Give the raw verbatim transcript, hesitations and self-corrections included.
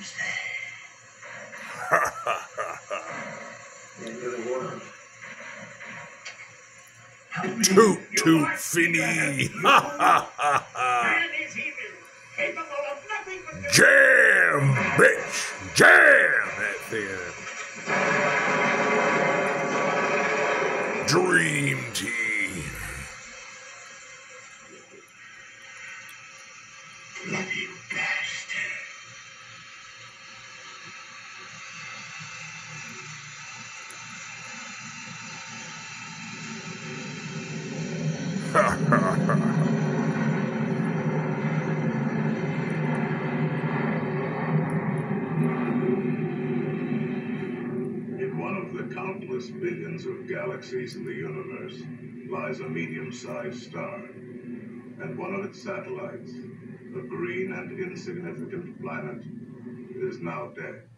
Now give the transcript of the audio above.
Toot toot finny. Jam, bitch. Jam that thing. Dream team. Bloody bastard. Ha ha ha. In one of the countless billions of galaxies in the universe lies a medium-sized star, and one of its satellites, a green and insignificant planet, is now dead.